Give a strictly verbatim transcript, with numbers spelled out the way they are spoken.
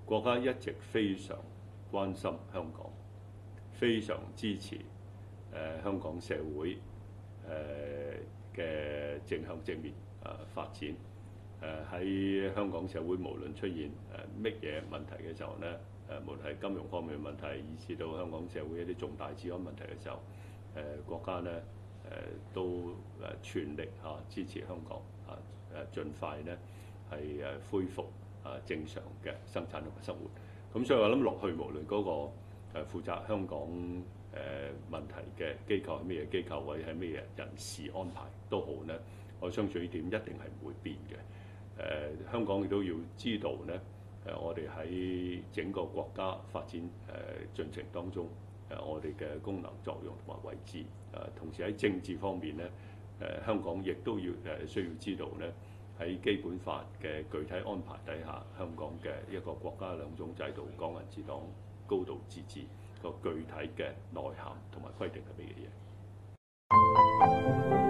國家一直非常關心香港，非常支持誒、呃、香港社會誒嘅、呃、正向正面誒、呃、發展。誒、呃、喺香港社會無論出現誒乜嘢問題嘅時候咧，誒、呃、無論係金融方面嘅問題，以至到香港社會一啲重大治安問題嘅時候，誒、呃、國家咧誒、呃、都誒全力嚇、啊、支持香港啊誒盡快咧係誒恢復啊正常嘅生產同埋生活。咁所以我諗落去，無論嗰個誒負責香港誒問題嘅機構係咩嘢機構，或者係咩嘢人事安排都好咧，我相信呢點一定係唔會變嘅。誒香港亦都要知道咧，誒我哋喺整個國家發展誒進程當中，誒我哋嘅功能作用同埋位置，誒同時喺政治方面咧，誒香港亦都要誒需要知道咧。喺基本法嘅具體安排底下，香港嘅一個國家兩種制度、港人治港、高度自治個具體嘅內涵同埋規定係乜嘢嘢？